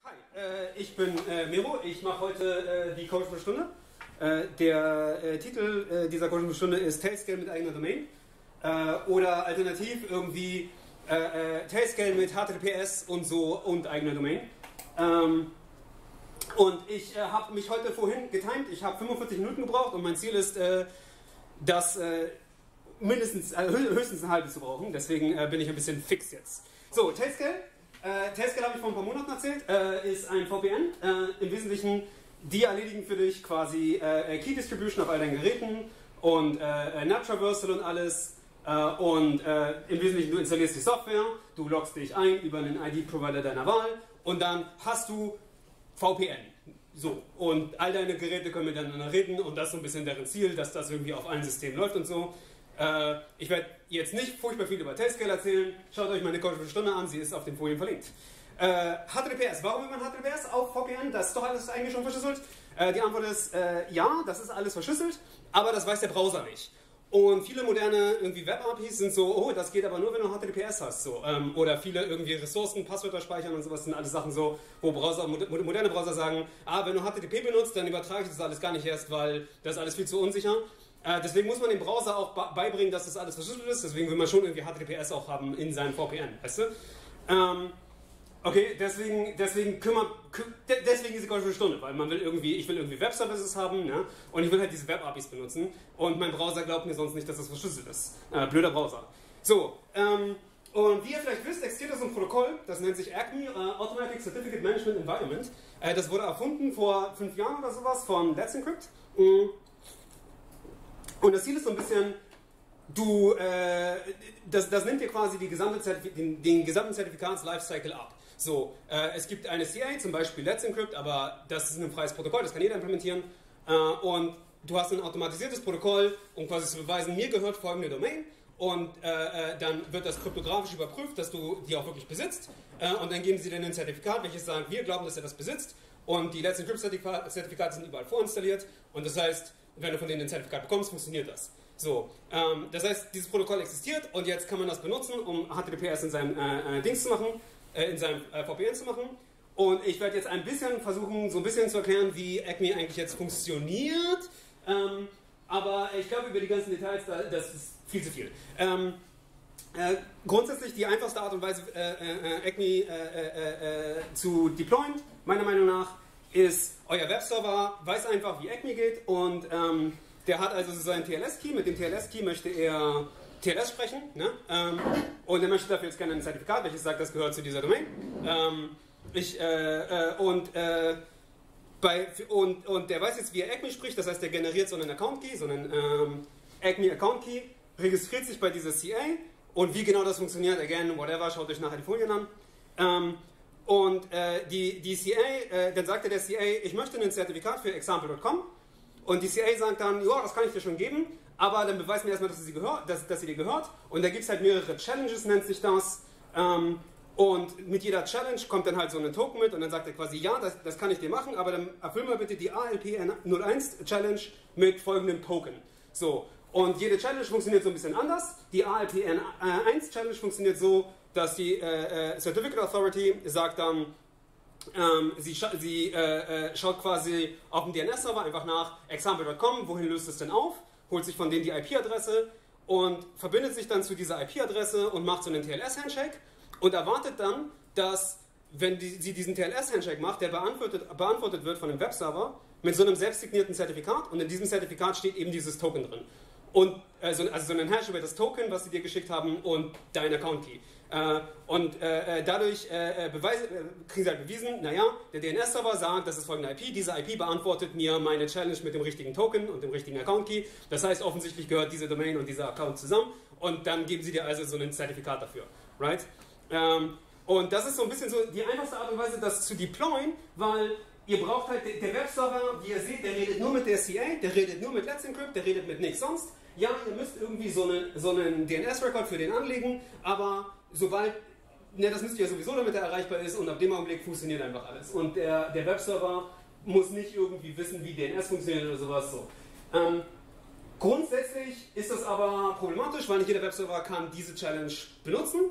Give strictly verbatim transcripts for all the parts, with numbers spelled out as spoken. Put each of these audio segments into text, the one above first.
Hi, äh, ich bin äh, Miro, ich mache heute äh, die Coaching-Stunde. Äh, der äh, Titel äh, dieser Coaching-Stunde ist Tailscale mit eigener Domain äh, oder alternativ irgendwie äh, äh, Tailscale mit H T T P S und so und eigener Domain. Ähm, und ich äh, habe mich heute vorhin getimed, ich habe fünfundvierzig Minuten gebraucht und mein Ziel ist, äh, das äh, mindestens, äh, höchstens ein halbes zu brauchen, deswegen äh, bin ich ein bisschen fix jetzt. So, Tailscale. Äh, Tailscale habe ich vor ein paar Monaten erzählt, äh, ist ein V P N. Äh, Im Wesentlichen, die erledigen für dich quasi äh, Key Distribution auf all deinen Geräten und äh, Nav Traversal und alles. Äh, und äh, im Wesentlichen, du installierst die Software, du loggst dich ein über einen I D-Provider deiner Wahl und dann hast du V P N. So, und all deine Geräte können miteinander reden und das ist so ein bisschen deren Ziel, dass das irgendwie auf allen Systemen läuft und so. Äh, ich werde jetzt nicht furchtbar viel über Tailscale erzählen. Schaut euch meine Coaching-Stunde an, sie ist auf den Folien verlinkt. Äh, H T T P S, warum will man H T T P S auf V P N? Das ist doch alles eigentlich schon verschlüsselt. Äh, die Antwort ist äh, ja, das ist alles verschlüsselt, aber das weiß der Browser nicht. Und viele moderne irgendwie Web-A P Is sind so, oh, das geht aber nur, wenn du H T T P S hast. So. Ähm, oder viele irgendwie Ressourcen, Passwörter speichern und sowas sind alles Sachen so, wo Browser, moderne Browser sagen, ah, wenn du H T T P benutzt, dann übertrage ich das alles gar nicht erst, weil das ist alles viel zu unsicher. Äh, deswegen muss man dem Browser auch beibringen, dass das alles verschlüsselt ist. Deswegen will man schon irgendwie H T T P S auch haben in seinem V P N, weißt du? Ähm, okay, deswegen, deswegen kümmert, deswegen diese Coaching-Stunde, weil man will irgendwie, ich will irgendwie Web-Services haben, ne? Und ich will halt diese Web-A P Is benutzen und mein Browser glaubt mir sonst nicht, dass das verschlüsselt ist. Äh, blöder Browser. So, ähm, und wie ihr vielleicht wisst, existiert das so ein Protokoll, das nennt sich A C M E, uh, Automatic Certificate Management Environment. Äh, das wurde erfunden vor fünf Jahren oder sowas von Let's Encrypt. Mhm. Und das Ziel ist so ein bisschen, du, äh, das, das nimmt dir quasi die gesamte Zertif den, den gesamten Zertifikats-Lifecycle ab. So, äh, es gibt eine C A, zum Beispiel Let's Encrypt, aber das ist ein freies Protokoll, das kann jeder implementieren. Äh, und du hast ein automatisiertes Protokoll, um quasi zu beweisen, mir gehört folgende Domain. Und äh, äh, dann wird das kryptografisch überprüft, dass du die auch wirklich besitzt. Äh, und dann geben sie dir ein Zertifikat, welches sagt, wir glauben, dass er das besitzt. Und die Let's Encrypt-Zertifikate sind überall vorinstalliert. Und das heißt, wenn du von denen ein Zertifikat bekommst, funktioniert das. So, ähm, das heißt, dieses Protokoll existiert und jetzt kann man das benutzen, um H T T P S in seinem äh, äh, Dings zu machen, äh, in seinem äh, V P N zu machen. Und ich werde jetzt ein bisschen versuchen, so ein bisschen zu erklären, wie A C M E eigentlich jetzt funktioniert. Ähm, aber ich glaube, über die ganzen Details, da, das ist viel zu viel. Ähm, äh, grundsätzlich die einfachste Art und Weise, äh, äh, A C M E äh, äh, äh, zu deployen, meiner Meinung nach, ist, euer Webserver weiß einfach, wie A C M E geht und ähm, der hat also seinen T L S-Key. Mit dem T L S-Key möchte er T L S sprechen, ne? ähm, und er möchte dafür jetzt gerne ein Zertifikat, welches sagt, das gehört zu dieser Domain. Ähm, ich, äh, äh, und, äh, bei, und, und der weiß jetzt, wie er A C M E spricht, das heißt, der generiert so einen Account-Key, so einen ähm, A C M E-Account-Key, registriert sich bei dieser C A und wie genau das funktioniert, again, whatever, schaut euch nachher die Folien an. Ähm, Und äh, die, die C A, äh, dann sagte der C A, ich möchte ein Zertifikat für example punkt com und die C A sagt dann, ja, das kann ich dir schon geben, aber dann beweis mir erstmal, dass sie, gehört, dass, dass sie dir gehört und da gibt es halt mehrere Challenges, nennt sich das, ähm, und mit jeder Challenge kommt dann halt so ein Token mit und dann sagt er quasi, ja, das, das kann ich dir machen, aber dann erfüll mal bitte die A L P null eins Challenge mit folgendem Token. So, und jede Challenge funktioniert so ein bisschen anders. Die A L P eins Challenge funktioniert so, dass die äh, äh, Certificate Authority sagt dann, ähm, sie, scha sie äh, äh, schaut quasi auf dem D N S-Server einfach nach example punkt com, wohin löst es denn auf, holt sich von denen die I P-Adresse und verbindet sich dann zu dieser I P-Adresse und macht so einen T L S-Handshake und erwartet dann, dass, wenn die, sie diesen T L S-Handshake macht, der beantwortet, beantwortet wird von einem Webserver mit so einem selbstsignierten Zertifikat und in diesem Zertifikat steht eben dieses Token drin. Und, äh, so, also so einen Hash über das Token, was sie dir geschickt haben und dein Account-Key. Äh, und äh, dadurch äh, beweise, äh, kriegen sie halt bewiesen, naja, der D N S-Server sagt, das ist folgende I P, diese I P beantwortet mir meine Challenge mit dem richtigen Token und dem richtigen Account-Key. Das heißt, offensichtlich gehört diese Domain und dieser Account zusammen und dann geben sie dir also so ein Zertifikat dafür. Right? Ähm, und das ist so ein bisschen so die einfachste Art und Weise, das zu deployen, weil ihr braucht halt, der Webserver, wie ihr seht, der redet nur mit der C A, der redet nur mit Let's Encrypt, der redet mit nichts sonst. Ja, ihr müsst irgendwie so einen, so einen D N S-Record für den anlegen, aber sobald, ne, das müsst ihr ja sowieso, damit er erreichbar ist und ab dem Augenblick funktioniert einfach alles. Und der, der Webserver muss nicht irgendwie wissen, wie D N S funktioniert oder sowas. So. Ähm, grundsätzlich ist das aber problematisch, weil nicht jeder Webserver kann diese Challenge benutzen.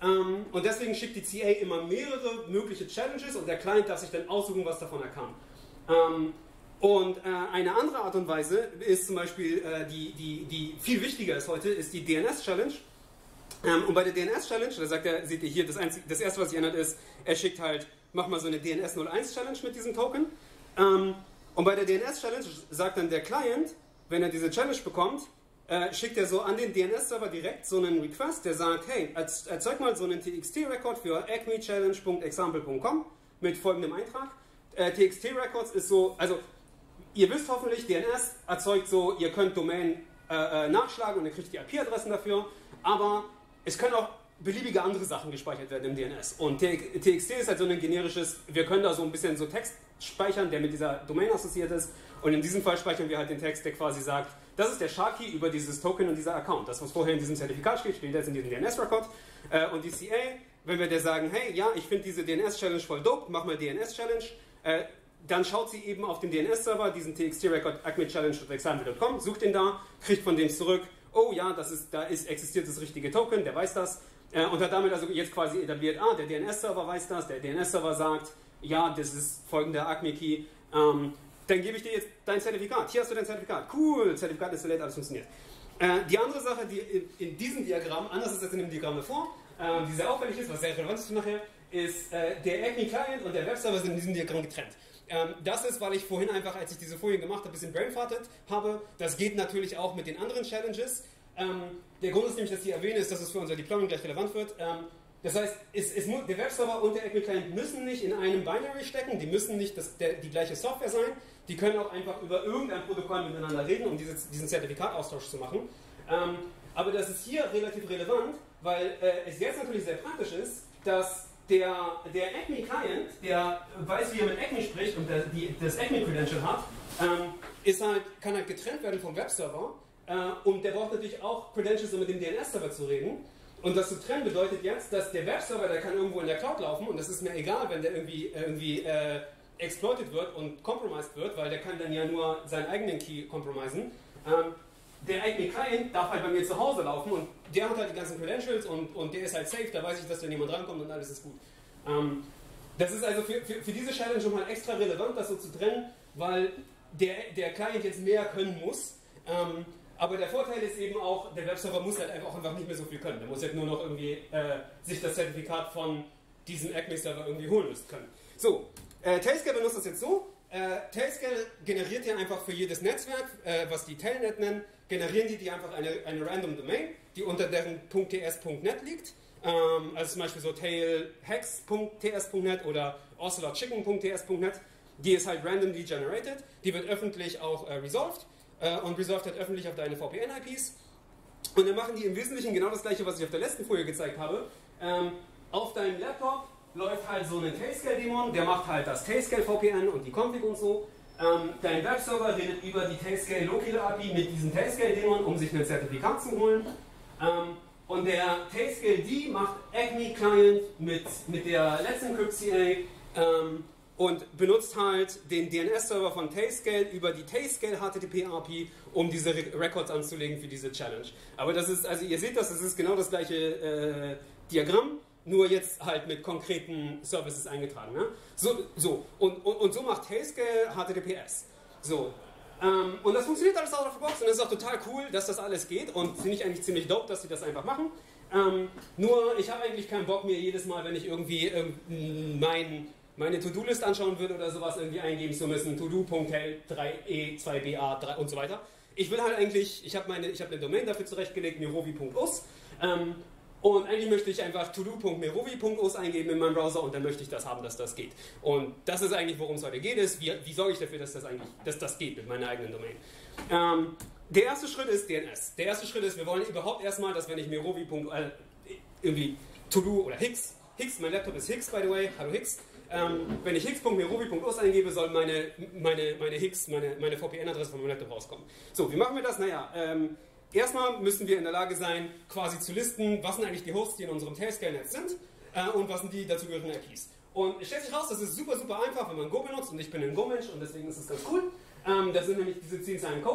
Ähm, und deswegen schickt die C A immer mehrere mögliche Challenges und der Client darf sich dann aussuchen, was davon er kann. Ähm, und äh, eine andere Art und Weise ist zum Beispiel, äh, die, die, die viel wichtiger ist heute, ist die D N S-Challenge. Ähm, und bei der D N S-Challenge, da sagt er, seht ihr hier, das, einzige, das erste, was sich ändert, ist, er schickt halt, mach mal so eine D N S null eins Challenge mit diesem Token. Ähm, und bei der D N S-Challenge sagt dann der Client, wenn er diese Challenge bekommt, äh, schickt er so an den D N S-Server direkt so einen Request, der sagt, hey, erzeug mal so einen T X T-Record für acme challenge punkt example punkt com mit folgendem Eintrag. Äh, T X T-Records ist so, also ihr wisst hoffentlich, D N S erzeugt so, ihr könnt Domain äh, nachschlagen und ihr kriegt die I P-Adressen dafür, aber es können auch beliebige andere Sachen gespeichert werden im D N S. Und T X T ist halt so ein generisches, wir können da so ein bisschen so Text speichern, der mit dieser Domain assoziiert ist. Und in diesem Fall speichern wir halt den Text, der quasi sagt, das ist der Sharkey über dieses Token und dieser Account. Das, was vorher in diesem Zertifikat steht, steht jetzt in diesem D N S-Record. Und die C A, wenn wir der sagen, hey, ja, ich finde diese D N S-Challenge voll dope, mach mal D N S-Challenge, äh, dann schaut sie eben auf den D N S-Server, diesen T X T-Record acme challenge punkt example punkt com, sucht den da, kriegt von dem zurück, oh ja, das ist, da ist, existiert das richtige Token, der weiß das, äh, und hat damit also jetzt quasi etabliert, ah, der D N S-Server weiß das, der D N S-Server sagt, ja, das ist folgender Acme-Key, ähm, dann gebe ich dir jetzt dein Zertifikat, hier hast du dein Zertifikat, cool, Zertifikat installiert, alles funktioniert. Äh, die andere Sache, die in, in diesem Diagramm, anders ist als in dem Diagramm davor, äh, die sehr auffällig ist, was sehr relevant ist für nachher, ist, äh, der Acme-Client und der Webserver sind in diesem Diagramm getrennt. Ähm, das ist, weil ich vorhin einfach, als ich diese Folien gemacht habe, ein bisschen brainfartet habe. Das geht natürlich auch mit den anderen Challenges. Ähm, der Grund ist nämlich, dass ich erwähne, ist, dass es für unser Deployment gleich relevant wird. Ähm, das heißt, es, es muss, der Webserver und der Acme-Client müssen nicht in einem Binary stecken, die müssen nicht das, der, die gleiche Software sein. Die können auch einfach über irgendein Protokoll miteinander reden, um diese, diesen Zertifikataustausch zu machen. Ähm, aber das ist hier relativ relevant, weil äh, es jetzt natürlich sehr praktisch ist, dass Der, der Acme-Client, der weiß, wie er mit Acme spricht und der, die, das Acme-Credential hat, ähm, ist halt, kann halt getrennt werden vom Webserver äh, und der braucht natürlich auch Credentials, um mit dem D N S-Server zu reden. Und das zu trennen bedeutet jetzt, dass der Webserver, der kann irgendwo in der Cloud laufen und das ist mir egal, wenn der irgendwie, irgendwie äh, exploited wird und compromised wird, weil der kann dann ja nur seinen eigenen Key compromisen. Ähm, der Acme-Client darf halt bei mir zu Hause laufen und der hat halt die ganzen Credentials und, und der ist halt safe, da weiß ich, dass da niemand rankommt und alles ist gut. Ähm, das ist also für, für, für diese Challenge schon mal extra relevant, das so zu trennen, weil der, der Client jetzt mehr können muss. Ähm, aber der Vorteil ist eben auch, der Webserver muss halt einfach, auch einfach nicht mehr so viel können. Der muss halt nur noch irgendwie äh, sich das Zertifikat von diesem Acme-Server irgendwie holen müssen können. So, äh, Tailscale benutzt das jetzt so. Äh, Tailscale generiert hier einfach für jedes Netzwerk, äh, was die Tailnet nennen, generieren die, die einfach eine, eine Random Domain, die unter deren .ts punkt net liegt. Ähm, also zum Beispiel so tailhex punkt t s punkt net oder ocelotchicken punkt t s punkt net. Die ist halt randomly generated. Die wird öffentlich auch äh, resolved äh, und resolved halt öffentlich auf deine V P N-I Ps. Und dann machen die im Wesentlichen genau das gleiche, was ich auf der letzten Folie gezeigt habe. Ähm, auf deinem Laptop läuft halt so ein Tailscale-Daemon, der macht halt das Tailscale-V P N und die Config und so. Ähm, dein Webserver redet über die Tailscale Local A P I mit diesem Tailscale-Daemon, um sich ein Zertifikat zu holen. Ähm, und der Tailscale-D macht Acme-Client mit, mit der Let's Encrypt C A ähm, und benutzt halt den D N S-Server von Tailscale über die Tailscale H T T P A P I, um diese Re Records anzulegen für diese Challenge. Aber das ist, also ihr seht das, das ist genau das gleiche äh, Diagramm, nur jetzt halt mit konkreten Services eingetragen. Ne? So, so. Und, und, und so macht Tailscale H T T P S. So. Ähm, und das funktioniert alles out of the box und das ist auch total cool, dass das alles geht und finde ich eigentlich ziemlich dope, dass sie das einfach machen. Ähm, nur, ich habe eigentlich keinen Bock mir jedes Mal, wenn ich irgendwie ähm, mein, meine To-Do-List anschauen würde oder sowas, irgendwie eingeben zu müssen, to-do punkt tail drei e zwei b a drei und so weiter. Ich will halt eigentlich, ich habe meine, ich habe eine Domain dafür zurechtgelegt, merovi punkt us. Ähm, Und eigentlich möchte ich einfach to do punkt merovi punkt us eingeben in meinem Browser und dann möchte ich das haben, dass das geht. Und das ist eigentlich, worum es heute geht, ist, wie, wie sorge ich dafür, dass das eigentlich, dass das geht mit meiner eigenen Domain. Ähm, der erste Schritt ist D N S. Der erste Schritt ist, wir wollen überhaupt erstmal, dass wenn ich merovi. Äh, irgendwie to-do oder Hix, Hix, mein Laptop ist Hix, by the way, hallo Hix. Ähm, wenn ich hix punkt merovi punkt us eingebe, soll meine, meine, meine Hix, meine, meine V P N-Adresse von meinem Laptop rauskommen. So, wie machen wir das? Naja, ähm, erstmal müssen wir in der Lage sein, quasi zu listen, was sind eigentlich die Hosts, die in unserem Tailscale-Netz sind äh, und was sind die dazugehörigen I Ps. Und es stellt sich raus, das ist super, super einfach, wenn man Go benutzt und ich bin ein Go-Mensch und deswegen ist es ganz cool. Ähm, das sind nämlich diese zehn Zeilen Code.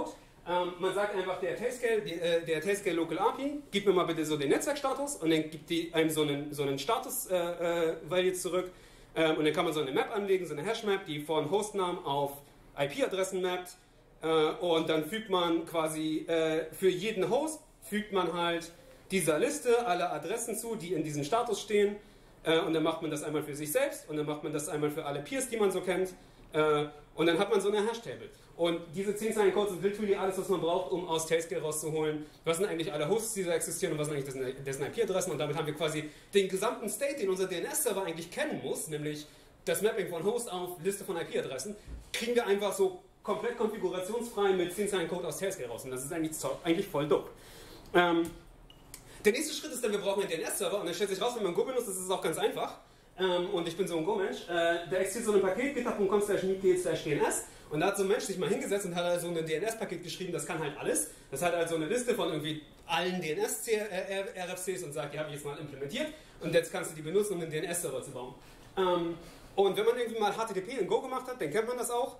Ähm, man sagt einfach, der Tailscale, die, äh, der Tailscale Local A P I, gib mir mal bitte so den Netzwerkstatus und dann gibt die einem so einen, so einen Status-Value äh, zurück ähm, und dann kann man so eine Map anlegen, so eine Hash-Map, die von Hostnamen auf I P-Adressen mappt äh, und dann fügt man quasi äh, für jeden Host fügt man halt dieser Liste alle Adressen zu, die in diesem Status stehen äh, und dann macht man das einmal für sich selbst und dann macht man das einmal für alle Peers, die man so kennt äh, und dann hat man so eine Hash-Table. Und diese zehn Zeilen Code sind literally alles, was man braucht, um aus Tailscale rauszuholen, was sind eigentlich alle Hosts, die da existieren und was sind eigentlich dessen, dessen I P-Adressen. Und damit haben wir quasi den gesamten State, den unser D N S-Server eigentlich kennen muss, nämlich das Mapping von Host auf Liste von I P-Adressen, kriegen wir einfach so komplett konfigurationsfrei mit zehn Zeilen Code aus Tailscale raus. Und das ist eigentlich, eigentlich voll dope. Ähm, der nächste Schritt ist dann, wir brauchen einen D N S-Server und dann stellt sich raus, wenn man Go benutzt, das ist auch ganz einfach. Ähm, und ich bin so ein Go-Mensch. Äh, da existiert so ein Paket, github punkt com slash meet slash D N S. Und da hat so ein Mensch sich mal hingesetzt und hat also ein D N S-Paket geschrieben, das kann halt alles. Das hat also eine Liste von irgendwie allen D N S-R F Cs und sagt, die habe ich jetzt mal implementiert und jetzt kannst du die benutzen, um einen D N S-Server zu bauen. Ähm, und wenn man irgendwie mal H T T P in Go gemacht hat, dann kennt man das auch.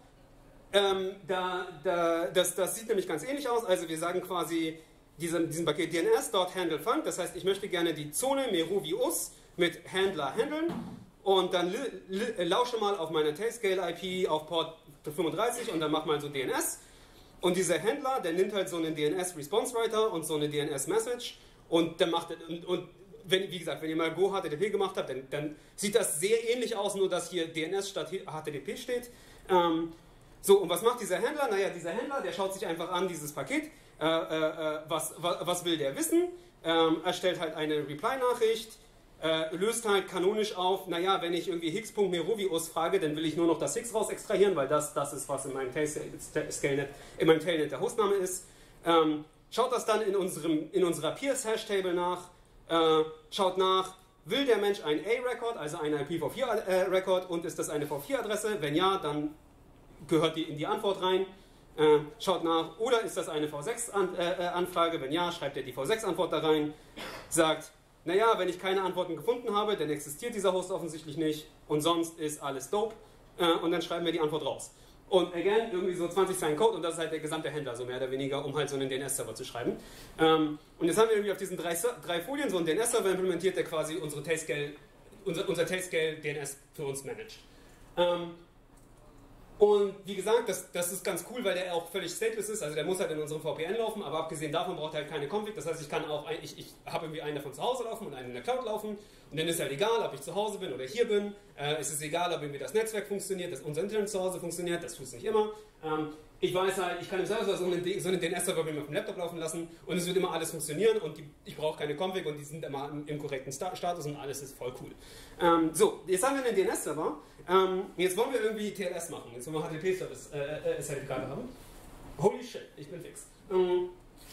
Ähm, da, da, das, das sieht nämlich ganz ähnlich aus. Also wir sagen quasi diesem, diesem Paket D N S.handleFund, das heißt, ich möchte gerne die Zone Meru wie Us mit Handler handeln und dann lausche mal auf meine Tailscale I P auf Port fünfunddreißig und dann mach mal so D N S. Und dieser Händler, der nimmt halt so einen D N S-Response-Writer und so eine D N S-Message und der macht, und, und wenn, wie gesagt, wenn ihr mal Go H T T P gemacht habt, dann, dann sieht das sehr ähnlich aus, nur dass hier D N S statt H T T P steht. Ähm, so, und was macht dieser Händler? Naja, dieser Händler, der schaut sich einfach an, dieses Paket, äh, äh, was, was, was will der wissen, ähm, erstellt halt eine Reply-Nachricht, Äh, löst halt kanonisch auf, naja, wenn ich irgendwie hix.merovius frage, dann will ich nur noch das Hix raus extrahieren, weil das das ist, was in meinem Tailscale-Net, in meinem Tailnet der Hostname ist. Ähm, schaut das dann in, unserem, in unserer Peers-Hash-Table nach, äh, schaut nach, will der Mensch ein A-Record, also ein I P v vier Record und ist das eine v vier Adresse? Wenn ja, dann gehört die in die Antwort rein. Äh, schaut nach, oder ist das eine v sechs Anfrage? Wenn ja, schreibt er die v sechs Antwort da rein, sagt, naja, wenn ich keine Antworten gefunden habe, dann existiert dieser Host offensichtlich nicht und sonst ist alles dope äh, und dann schreiben wir die Antwort raus. Und again, irgendwie so zwanzig Zeilen Code und das ist halt der gesamte Händler, so mehr oder weniger, um halt so einen D N S-Server zu schreiben. Ähm, und jetzt haben wir irgendwie auf diesen drei, drei Folien so einen D N S-Server implementiert, der quasi unsere Tailscale, unser, unser Tailscale D N S für uns managt. Ähm, Und wie gesagt, das, das ist ganz cool, weil der auch völlig stateless ist, also der muss halt in unserem V P N laufen, aber abgesehen davon braucht er halt keine Config, das heißt, ich kann auch, ich, ich habe irgendwie einen davon zu Hause laufen und einen in der Cloud laufen und dann ist halt egal, ob ich zu Hause bin oder hier bin, äh, es ist egal, ob irgendwie das Netzwerk funktioniert, dass unser Internet zu Hause funktioniert, das tut es nicht immer. Ähm, ich weiß halt, ich kann im Server so einen, so einen D N S-Server auf dem Laptop laufen lassen und es wird immer alles funktionieren und die, ich brauche keine Config und die sind immer im, im korrekten Status und alles ist voll cool. Ähm, so, jetzt haben wir einen D N S-Server. Ähm, jetzt wollen wir irgendwie T L S machen. Jetzt wollen wir H T T P-Zertifikate äh, haben. Holy shit, ich bin fix. Ähm,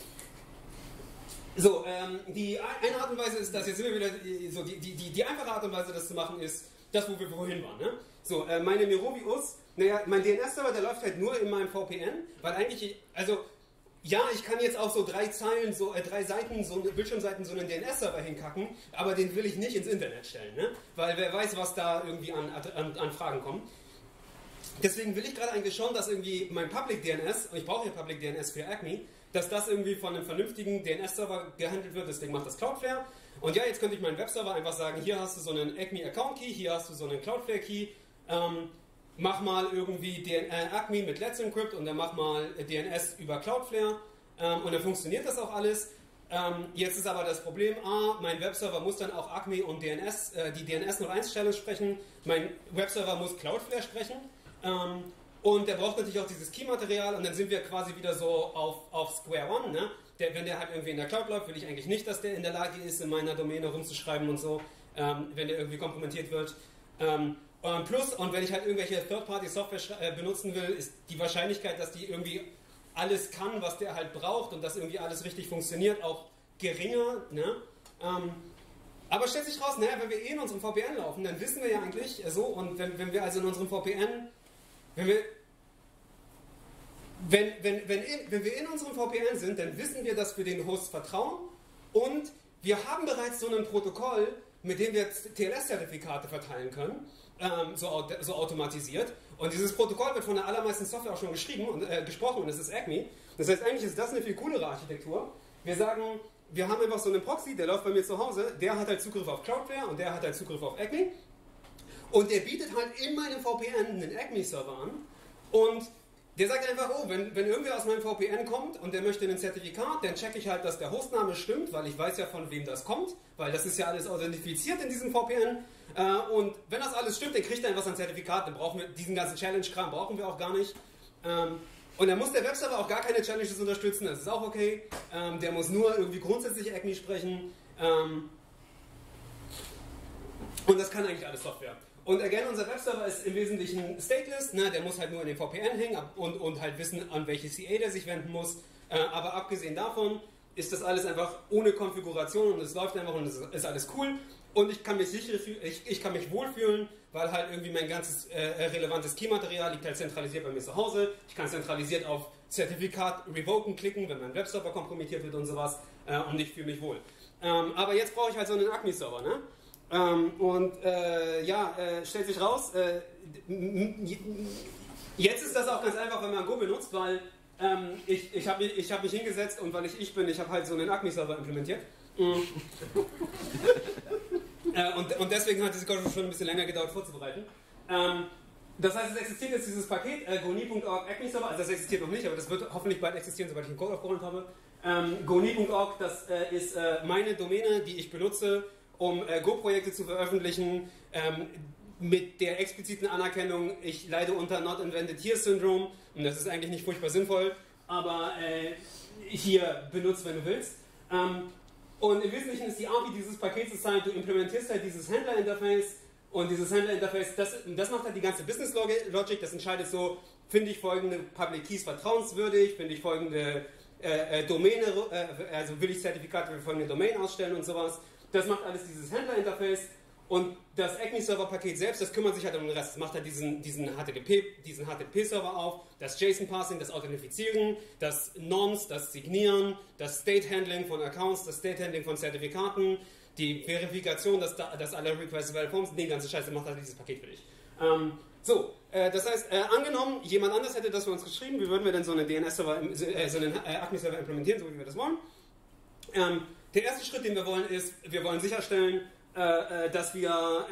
so, ähm, die eine Art und Weise ist, dass jetzt sind wir wieder, so die, die, die, die einfache Art und Weise, das zu machen, ist das, wo wir vorhin waren. Ne? So, äh, meine Merovius, naja, mein D N S-Server, der läuft halt nur in meinem V P N, weil eigentlich, also, ja, ich kann jetzt auf so drei Zeilen, so äh, drei Seiten, so Bildschirmseiten so einen D N S-Server hinkacken, aber den will ich nicht ins Internet stellen, ne? Weil wer weiß, was da irgendwie an, an, an Fragen kommt. Deswegen will ich gerade eigentlich schon, dass irgendwie mein Public D N S, und ich brauche ja Public D N S für Acme, dass das irgendwie von einem vernünftigen D N S-Server gehandelt wird, deswegen macht das Cloudflare. Und ja, jetzt könnte ich meinem Webserver einfach sagen, hier hast du so einen Acme Account Key, hier hast du so einen Cloudflare Key, ähm, mach mal irgendwie D N, äh, Acme mit Let's Encrypt und dann mach mal D N S über Cloudflare ähm, und dann funktioniert das auch alles. Ähm, jetzt ist aber das Problem, A, mein Webserver muss dann auch Acme und D N S, äh, die D N S null eins Challenge sprechen, mein Webserver muss Cloudflare sprechen ähm, und der braucht natürlich auch dieses Key-Material und dann sind wir quasi wieder so auf, auf Square One, ne? Der, wenn der halt irgendwie in der Cloud läuft, will ich eigentlich nicht, dass der in der Lage ist, in meiner Domäne rumzuschreiben und so, ähm, wenn der irgendwie kompromittiert wird. Ähm, Und plus, und wenn ich halt irgendwelche Third-Party-Software benutzen will, ist die Wahrscheinlichkeit, dass die irgendwie alles kann, was der halt braucht und dass irgendwie alles richtig funktioniert, auch geringer. Ne? Ähm, aber stellt sich raus, naja, wenn wir eh in unserem V P N laufen, dann wissen wir ja eigentlich so, und wenn, wenn wir also in unserem V P N, wenn wir, wenn, wenn, wenn, in, wenn wir in unserem V P N sind, dann wissen wir, dass wir den Host vertrauen und wir haben bereits so ein Protokoll, mit dem wir T L S-Zertifikate verteilen können. Ähm, so, so automatisiert. Und dieses Protokoll wird von der allermeisten Software auch schon geschrieben und äh, gesprochen und es ist Acme. Das heißt, eigentlich ist das eine viel coolere Architektur. Wir sagen, wir haben einfach so einen Proxy, der läuft bei mir zu Hause, der hat halt Zugriff auf Cloudflare und der hat halt Zugriff auf Acme. Und der bietet halt in meinem V P N einen Acme-Server an. Und der sagt einfach, oh, wenn, wenn irgendwer aus meinem V P N kommt und der möchte ein Zertifikat, dann checke ich halt, dass der Hostname stimmt, weil ich weiß ja, von wem das kommt, weil das ist ja alles authentifiziert in diesem V P N. Äh, und wenn das alles stimmt, dann kriegt er was an Zertifikat, dann brauchen wir diesen ganzen Challenge-Kram, brauchen wir auch gar nicht. Ähm, und dann muss der Webserver auch gar keine Challenges unterstützen, das ist auch okay. Ähm, der muss nur irgendwie grundsätzlich Acme sprechen. Ähm, und das kann eigentlich alles Software. Und again, unser Webserver ist im Wesentlichen stateless, ne? Der muss halt nur in den V P N hängen und, und halt wissen, an welche C A der sich wenden muss. Äh, aber abgesehen davon ist das alles einfach ohne Konfiguration und es läuft einfach und es ist alles cool. Und ich kann mich sicher, ich, ich kann mich wohlfühlen, weil halt irgendwie mein ganzes äh, relevantes Key-Material liegt halt zentralisiert bei mir zu Hause. Ich kann zentralisiert auf Zertifikat revoken klicken, wenn mein Webserver kompromittiert wird und sowas. Äh, und ich fühle mich wohl. Ähm, aber jetzt brauche ich halt so einen Acme-Server, ne? Ähm, und äh, ja, äh, stellt sich raus, äh, jetzt ist das auch ganz einfach, wenn man Go benutzt, weil ähm, ich, ich habe ich hab mich hingesetzt und weil ich ich bin, ich habe halt so einen Acme-Server implementiert. Mhm. äh, und, und deswegen hat diese Code schon ein bisschen länger gedauert vorzubereiten. Ähm, das heißt, es existiert jetzt dieses Paket, äh, goni punkt org Acme-Server, also das existiert noch nicht, aber das wird hoffentlich bald existieren, sobald ich den Code aufgeräumt habe. Ähm, goni punkt org, das äh, ist äh, meine Domäne, die ich benutze, um äh, Go-Projekte zu veröffentlichen, ähm, mit der expliziten Anerkennung, ich leide unter Not Invented Here Syndrome, und das ist eigentlich nicht furchtbar sinnvoll, aber äh, hier benutzt, wenn du willst. Ähm, und im Wesentlichen ist die A P I dieses Pakets ist halt, du implementierst halt dieses Händler-Interface, und dieses Händler-Interface, das, das macht halt die ganze Business-Logic, das entscheidet so, finde ich folgende Public Keys vertrauenswürdig, finde ich folgende äh, äh, Domäne, äh, also will ich Zertifikate für folgende Domain ausstellen und sowas. Das macht alles dieses Händler-Interface, und das Acme-Server-Paket selbst, das kümmert sich halt um den Rest. Das macht halt diesen, diesen H T T P, diesen H T T P-Server auf, das JSON-Parsing, das Authentifizieren, das Nonce, das Signieren, das State-Handling von Accounts, das State-Handling von Zertifikaten, die Verifikation, dass, da, dass alle Requests valid forms, den ganzen Scheiß, macht halt dieses Paket für dich. Ähm, so, äh, das heißt, äh, angenommen, jemand anders hätte das für uns geschrieben, wie würden wir denn so einen D N S-Server, äh, so einen äh, Acme-Server implementieren, so wie wir das wollen? Ähm, Der erste Schritt, den wir wollen, ist, wir wollen sicherstellen, äh, dass wir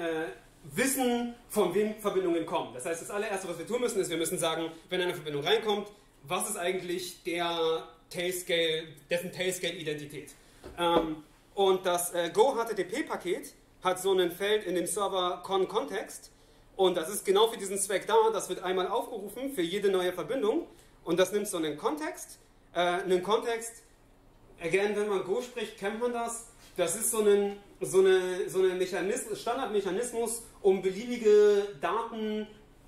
äh, wissen, von wem Verbindungen kommen. Das heißt, das allererste, was wir tun müssen, ist, wir müssen sagen, wenn eine Verbindung reinkommt, was ist eigentlich der Tailscale, dessen Tailscale-Identität. Ähm, und das äh, Go H T T P-Paket hat so ein Feld in dem Server con-Context, und das ist genau für diesen Zweck da. Das wird einmal aufgerufen für jede neue Verbindung, und das nimmt so einen Kontext, äh, einen Kontext. Again, wenn man Go spricht, kennt man das. Das ist so ein, so eine, so ein Mechanismus, Standardmechanismus, um beliebige Daten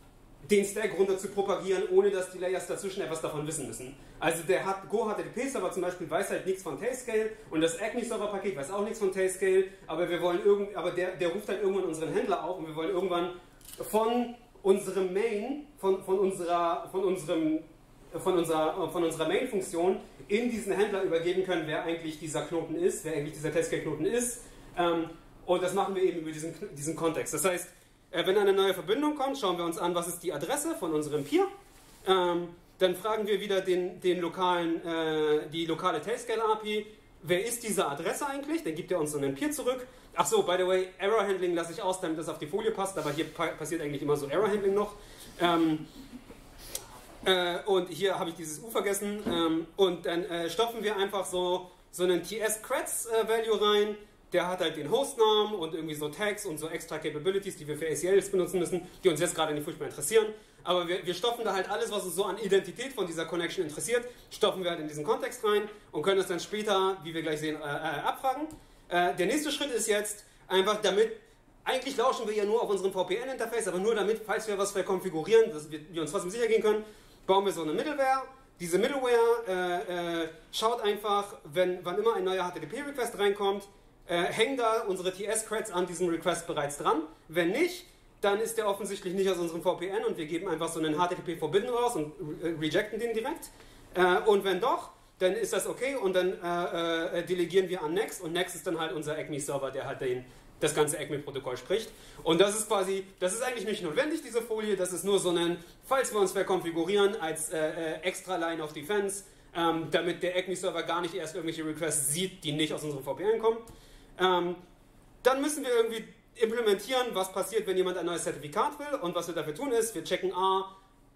den Stack runter zu propagieren, ohne dass die Layers dazwischen etwas davon wissen müssen. Also der hat, Go H T T P-Server zum Beispiel weiß halt nichts von Tailscale, und das Acme-Server-Paket weiß auch nichts von Tailscale, aber, wir wollen irgend, aber der, der ruft halt irgendwann unseren Händler auf, und wir wollen irgendwann von unserem Main, von, von unserer, von unserem Von unserer, von unserer Main-Funktion in diesen Händler übergeben können, wer eigentlich dieser Knoten ist, wer eigentlich dieser Tailscale-Knoten ist. Ähm, und das machen wir eben über diesen, diesen Kontext. Das heißt, äh, wenn eine neue Verbindung kommt, schauen wir uns an, was ist die Adresse von unserem Peer. Ähm, dann fragen wir wieder den, den lokalen, äh, die lokale Tailscale-A P I, wer ist diese Adresse eigentlich? Dann gibt er uns so einen Peer zurück. Ach so, by the way, Error-Handling lasse ich aus, damit das auf die Folie passt, aber hier pa passiert eigentlich immer so Error-Handling noch. Ähm, Äh, und hier habe ich dieses U vergessen, ähm, und dann äh, stopfen wir einfach so, so einen T S-Creds-Value äh, rein, der hat halt den Hostnamen und irgendwie so Tags und so extra Capabilities, die wir für A C Ls benutzen müssen, die uns jetzt gerade nicht furchtbar interessieren, aber wir, wir stopfen da halt alles, was uns so an Identität von dieser Connection interessiert, stopfen wir halt in diesen Kontext rein und können das dann später, wie wir gleich sehen, äh, äh, abfragen. Äh, der nächste Schritt ist jetzt einfach damit, eigentlich lauschen wir ja nur auf unserem V P N-Interface, aber nur damit, falls wir was verkonfigurieren, dass wir, wir uns trotzdem sicher gehen können, bauen wir so eine Middleware. Diese Middleware äh, äh, schaut einfach, wenn, wann immer ein neuer H T T P-Request reinkommt, äh, hängen da unsere T S-Creds an diesem Request bereits dran. Wenn nicht, dann ist der offensichtlich nicht aus unserem V P N, und wir geben einfach so einen H T T P-Forbidden raus und re rejecten den direkt. Äh, und wenn doch, dann ist das okay, und dann äh, äh, delegieren wir an Next, und Next ist dann halt unser Acme-Server, der halt den das ganze Acme-Protokoll spricht. Und das ist quasi, das ist eigentlich nicht notwendig, diese Folie, das ist nur so ein, falls wir uns verkonfigurieren, als äh, äh, extra Line of Defense, ähm, damit der Acme-Server gar nicht erst irgendwelche Requests sieht, die nicht aus unserem V P N kommen. Ähm, dann müssen wir irgendwie implementieren, was passiert, wenn jemand ein neues Zertifikat will, und was wir dafür tun ist, wir checken A,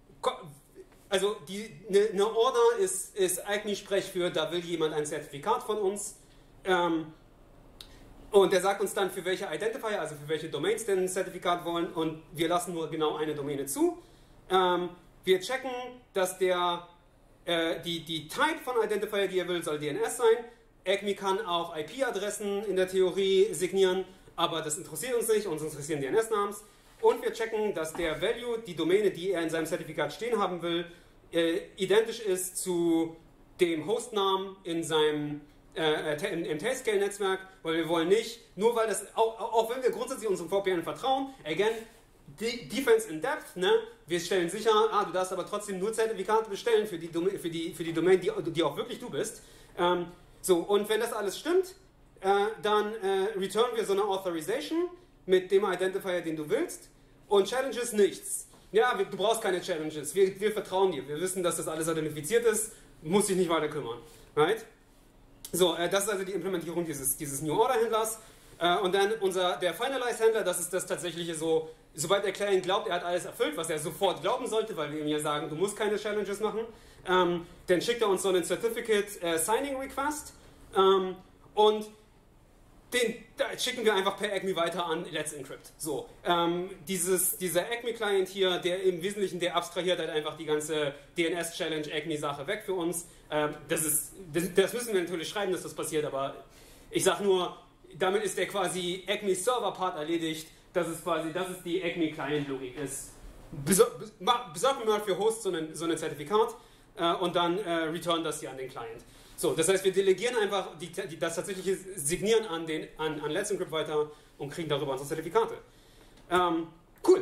also eine ne Order ist, ist Acme-Sprech für, da will jemand ein Zertifikat von uns, ähm, und der sagt uns dann, für welche Identifier, also für welche Domains denn ein Zertifikat wollen, und wir lassen nur genau eine Domäne zu. Ähm, wir checken, dass der, äh, die, die Type von Identifier, die er will, soll D N S sein. Acme kann auch I P-Adressen in der Theorie signieren, aber das interessiert uns nicht, uns interessieren D N S-Namens. Und wir checken, dass der Value, die Domäne, die er in seinem Zertifikat stehen haben will, äh, identisch ist zu dem Hostnamen in seinem äh, im, im Tailscale-Netzwerk, weil wir wollen nicht, nur weil das, auch, auch wenn wir grundsätzlich unserem V P N vertrauen, again, die Defense in Depth, ne, wir stellen sicher, ah, du darfst aber trotzdem nur Zertifikate bestellen für die, für die, für die Domain, die, die auch wirklich du bist. Ähm, so, und wenn das alles stimmt, äh, dann äh, returnen wir so eine Authorization mit dem Identifier, den du willst, und Challenges nichts. Ja, wir, du brauchst keine Challenges, wir, wir vertrauen dir, wir wissen, dass das alles identifiziert ist, muss dich nicht weiter kümmern. Right? So, äh, das ist also die Implementierung dieses, dieses New Order Händlers. Äh, und dann unser, der Finalize Händler, das ist das tatsächliche so, sobald der Client glaubt, er hat alles erfüllt, was er sofort glauben sollte, weil wir ihm ja sagen, du musst keine Challenges machen, ähm, dann schickt er uns so einen Certificate äh, Signing Request, ähm, und den da schicken wir einfach per Acme weiter an Let's Encrypt. So, ähm, dieses, dieser Acme-Client hier, der im Wesentlichen, der abstrahiert halt einfach die ganze D N S-Challenge-Acme-Sache weg für uns. Ähm, das, ist, das, das müssen wir natürlich schreiben, dass das passiert, aber ich sag nur, damit ist der quasi Acme-Server-Part erledigt. Das ist quasi, das ist die Acme-Client-Logik. Besor, besorg mir mal für Host so ein so ein Zertifikat äh, und dann äh, return das hier an den Client. So, das heißt, wir delegieren einfach die, die, das tatsächliche Signieren an, den, an, an Let's Encrypt weiter und kriegen darüber unsere Zertifikate. Ähm, cool.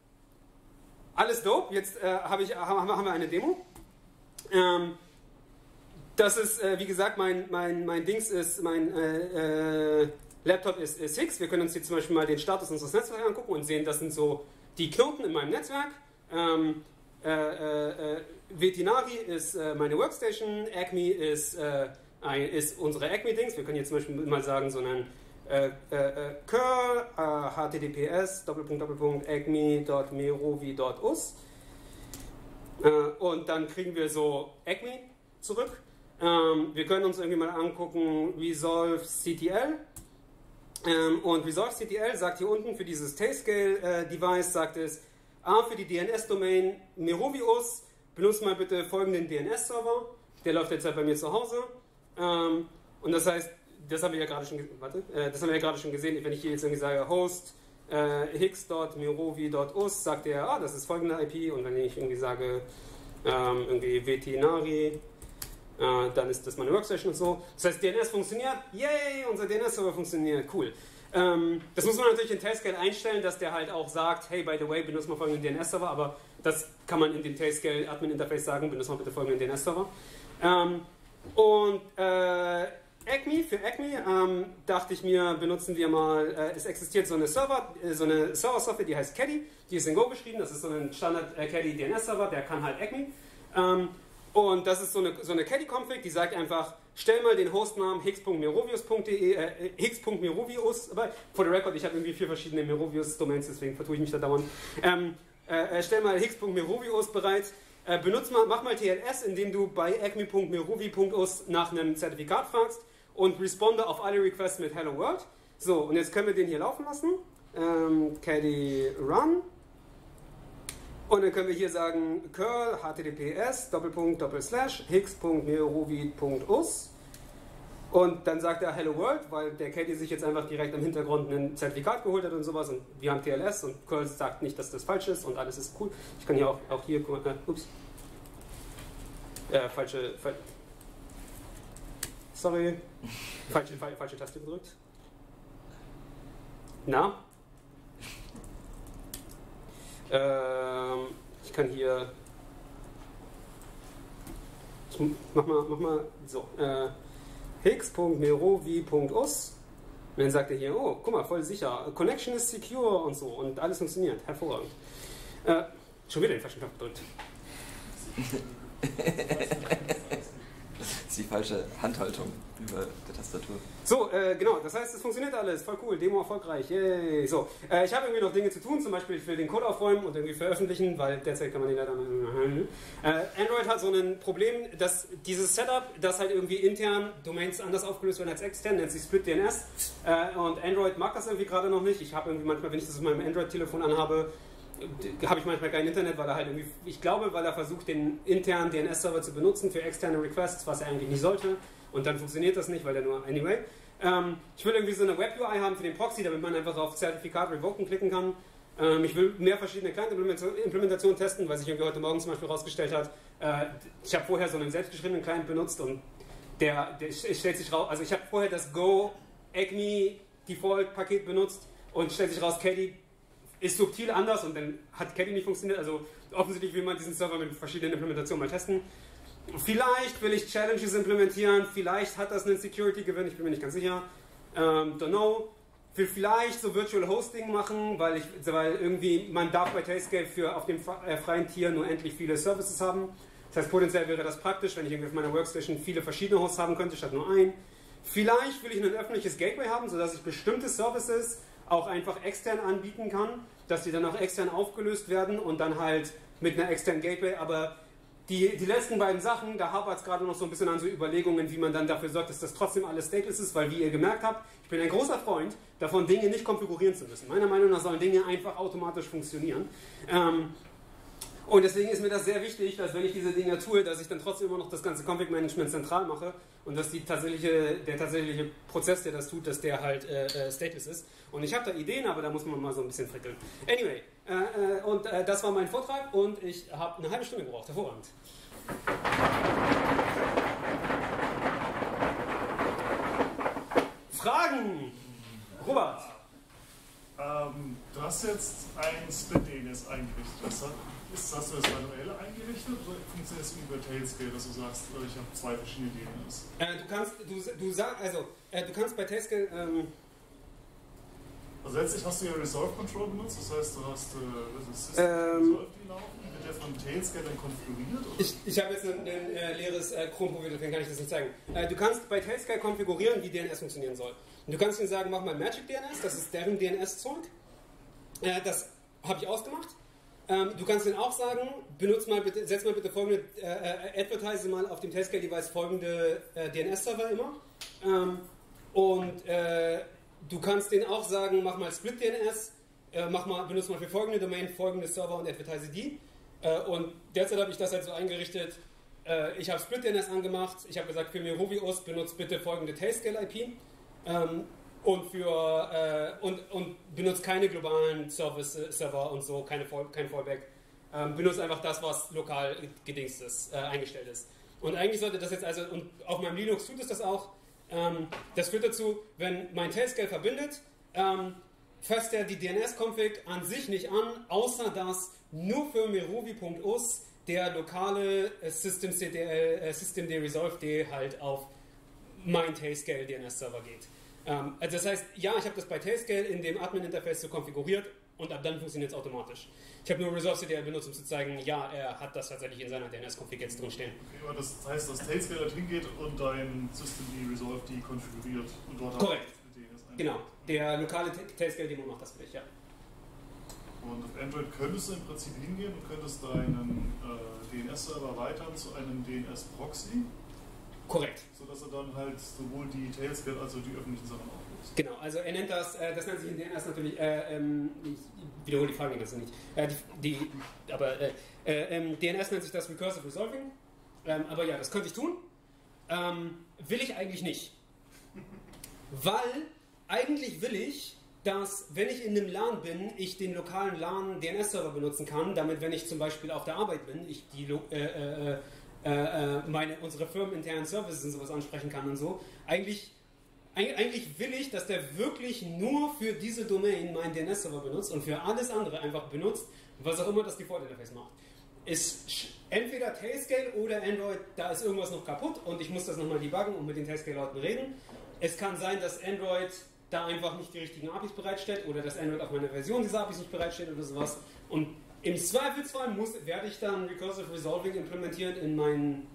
Alles dope. Jetzt äh, hab ich, haben, haben wir eine Demo. Ähm, das ist, äh, wie gesagt, mein, mein, mein Dings ist, mein äh, äh, Laptop ist, ist Higgs. Wir können uns hier zum Beispiel mal den Status unseres Netzwerks angucken und sehen, das sind so die Knoten in meinem Netzwerk. Ähm, Äh, äh, Vetinari ist äh, meine Workstation, Acme ist, äh, ein, ist unsere Acme-Dings. Wir können jetzt zum Beispiel mal sagen, so einen äh, äh, curl äh, https doppelpunkt doppelpunkt acme punkt merovi punkt us äh, und dann kriegen wir so Acme zurück. Ähm, wir können uns irgendwie mal angucken Resolve C T L, ähm, und Resolve C T L sagt hier unten für dieses Tailscale-Device, äh, sagt es, A, für die D N S-Domain Merovius, benutzt mal bitte folgenden D N S-Server. Der läuft jetzt halt bei mir zu Hause. Ähm, und das heißt, das haben wir ja gerade schon, warte, äh, das haben wir ja gerade schon gesehen, wenn ich hier jetzt irgendwie sage, host äh, higgs punkt merovi punkt us, sagt er, ah, das ist folgende I P. Und wenn ich irgendwie sage, ähm, irgendwie Vetinari, äh, dann ist das meine Workstation und so. Das heißt, D N S funktioniert, yay, unser D N S-Server funktioniert, cool. Das muss man natürlich in Tailscale einstellen, dass der halt auch sagt, hey, by the way, benutzt mal folgenden D N S-Server, aber das kann man in dem Tailscale Admin Interface sagen, benutzt mal bitte folgenden D N S-Server. Ähm, und äh, Acme, für Acme ähm, dachte ich mir, benutzen wir mal, äh, es existiert so eine Server, äh, so eine Server-Software, die heißt Caddy, die ist in Go geschrieben, das ist so ein Standard äh, Caddy D N S-Server, der kann halt Acme. Ähm, und das ist so eine, so eine Caddy-Config, die sagt einfach, stell mal den Hostnamen higgs punkt merovius punkt de, äh, higgs punkt merovius, aber for the record, ich habe irgendwie vier verschiedene Merovius-Domains, deswegen vertue ich mich da dauernd. Ähm, äh, stell mal higgs punkt merovius bereit, äh, benutz mal, mach mal T L S, indem du bei acme punkt merovi punkt us nach einem Zertifikat fragst und responde auf alle Requests mit Hello World. So, und jetzt können wir den hier laufen lassen. Ähm, Caddy Run. Und dann können wir hier sagen curl https doppelpunkt doppelslash higgs punkt merovi punkt us und dann sagt er Hello World, weil der Caddy sich jetzt einfach direkt im Hintergrund ein Zertifikat geholt hat und sowas und wir haben T L S und curl sagt nicht, dass das falsch ist und alles ist cool. Ich kann hier auch, auch hier, äh, ups, äh, falsche, fal sorry, falsche, falsche, falsche Taste gedrückt. Na? Ähm, ich kann hier, ich mach mal, mach mal so, äh, higgs punkt merovi punkt us und dann sagt er hier, oh, guck mal, voll sicher, Connection is secure und so und alles funktioniert, hervorragend. Äh, schon wieder den falschen Knopf gedrückt. ist die falsche Handhaltung über der Tastatur. So, äh, genau, das heißt, es funktioniert alles, voll cool, Demo erfolgreich, yay. So, äh, ich habe irgendwie noch Dinge zu tun, zum Beispiel ich will den Code aufräumen und irgendwie veröffentlichen, weil derzeit kann man den leider... Äh, Android hat so ein Problem, dass dieses Setup, das halt irgendwie intern Domains anders aufgelöst werden als extern, nennt sich Split D N S äh, und Android mag das irgendwie gerade noch nicht. Ich habe irgendwie manchmal, wenn ich das auf meinem Android-Telefon anhabe, habe ich manchmal kein Internet, weil er halt irgendwie, ich glaube, weil er versucht, den internen D N S-Server zu benutzen für externe Requests, was er eigentlich nicht sollte. Und dann funktioniert das nicht, weil er nur, anyway. Ähm, ich will irgendwie so eine Web-U I haben für den Proxy, damit man einfach auf Zertifikat revoken klicken kann. Ähm, ich will mehr verschiedene Client-Implementationen testen, weil sich irgendwie heute Morgen zum Beispiel herausgestellt hat, äh, ich habe vorher so einen selbstgeschriebenen Client benutzt und der, der stellt sich raus, also ich habe vorher das Go Acme Default-Paket benutzt und stellt sich raus, Caddy ist subtil anders und dann hat Caddy nicht funktioniert, also offensichtlich will man diesen Server mit verschiedenen Implementationen mal testen. Vielleicht will ich Challenges implementieren, vielleicht hat das einen Security-Gewinn, ich bin mir nicht ganz sicher. Ähm, don't know. Will vielleicht so Virtual Hosting machen, weil, ich, weil irgendwie man darf bei Tailscale für auf dem freien Tier nur endlich viele Services haben. Das heißt, potenziell wäre das praktisch, wenn ich irgendwie auf meiner Workstation viele verschiedene Hosts haben könnte, statt nur einen. Vielleicht will ich ein öffentliches Gateway haben, sodass ich bestimmte Services auch einfach extern anbieten kann, dass die dann auch extern aufgelöst werden und dann halt mit einer externen Gateway, aber Die, die letzten beiden Sachen, da hapert es gerade noch so ein bisschen an so Überlegungen, wie man dann dafür sorgt, dass das trotzdem alles stateless ist, weil wie ihr gemerkt habt, ich bin ein großer Freund davon, Dinge nicht konfigurieren zu müssen. Meiner Meinung nach sollen Dinge einfach automatisch funktionieren. Ähm, und deswegen ist mir das sehr wichtig, dass wenn ich diese Dinge tue, dass ich dann trotzdem immer noch das ganze Config-Management zentral mache und dass die tatsächliche, der tatsächliche Prozess, der das tut, dass der halt äh, äh, stateless ist. Und ich habe da Ideen, aber da muss man mal so ein bisschen frickeln. Anyway, äh, äh, und äh, das war mein Vortrag und ich habe eine halbe Stunde gebraucht. Hervorragend. Fragen? Robert? Ähm, du hast jetzt ein Split-D N S eingerichtet. Das hat, ist, hast du das manuell eingerichtet oder funktioniert es über Tailscale, dass du sagst, ich habe zwei verschiedene D N S? Äh, du kannst, du, du sag, also, äh, du kannst bei Tailscale, ähm, also letztlich hast du ja Resolve Control benutzt, das heißt, du hast äh, das System ähm, Resolve, die laufen, wird der von Tailscale dann konfiguriert? Oder? Ich, ich habe jetzt ein, ein äh, leeres äh, Chrome-Profil, deswegen kann ich das nicht zeigen. Äh, du kannst bei Tailscale konfigurieren, wie D N S funktionieren soll. Und du kannst ihnen sagen, mach mal Magic D N S, das ist deren D N S-Zeug. Äh, das habe ich ausgemacht. Ähm, du kannst ihnen auch sagen, benutz mal bitte, setz mal bitte folgende, äh, advertise mal auf dem Tailscale-Device folgende äh, D N S-Server immer. Ähm, und äh, du kannst denen auch sagen, mach mal Split D N S, äh, mach mal, benutze mal für folgende Domain folgende Server und advertise die. Äh, und derzeit habe ich das halt so eingerichtet, äh, ich habe Split D N S angemacht, ich habe gesagt, für Merovius benutzt bitte folgende Tailscale I P ähm, und, für, äh, und, und benutzt keine globalen Service, Server und so, keine Fall, kein Fallback. Ähm, benutzt einfach das, was lokal gedingst ist, äh, eingestellt ist. Und eigentlich sollte das jetzt also, und auf meinem Linux tut es das auch, ähm, das führt dazu, wenn mein Tailscale verbindet, ähm, fasst er die D N S-Config an sich nicht an, außer dass nur für merovi.us der lokale äh, System, äh, System D Resolve D halt auf mein Tailscale D N S-Server geht. Ähm, also das heißt, ja, ich habe das bei Tailscale in dem Admin-Interface so konfiguriert und ab dann funktioniert es automatisch. Ich habe nur Resolve C D L benutzt, um zu zeigen, ja, er hat das tatsächlich in seiner D N S-Config jetzt drinstehen. Okay, aber das heißt, dass Tailscale dort hingeht und dein System D Resolve D konfiguriert und dort Korrekt. D N S eingeht. Genau, der lokale Tailscale-Demo macht das für dich, ja. Und auf Android könntest du im Prinzip hingehen und könntest deinen äh, D N S-Server erweitern zu einem D N S-Proxy. Korrekt. Sodass er dann halt sowohl die Tailscale als auch die öffentlichen Sachen auflöst. Genau, also er nennt das, äh, das nennt sich in D N S natürlich, äh, ähm, ich wiederhole die Frage nicht, nicht. Äh, die, die, aber äh, äh, ähm, D N S nennt sich das Recursive Resolving. Ähm, aber ja, das könnte ich tun. Ähm, will ich eigentlich nicht. Weil eigentlich will ich, dass, wenn ich in einem LAN bin, ich den lokalen LAN D N S-Server benutzen kann, damit, wenn ich zum Beispiel auf der Arbeit bin, ich die äh, äh, äh, meine, unsere firmeninternen Services und sowas ansprechen kann und so. Eigentlich, eigentlich will ich, dass der wirklich nur für diese Domain meinen D N S-Server benutzt und für alles andere einfach benutzt, was auch immer das Default-Interface macht. Ist entweder Tailscale oder Android, da ist irgendwas noch kaputt und ich muss das nochmal debuggen und mit den Tailscale-Leuten reden. Es kann sein, dass Android da einfach nicht die richtigen A P Is bereitstellt oder dass Android auf meiner Version dieser A P Is nicht bereitstellt oder sowas. Und im Zweifelsfall muss, werde ich dann Recursive Resolving implementieren in meinen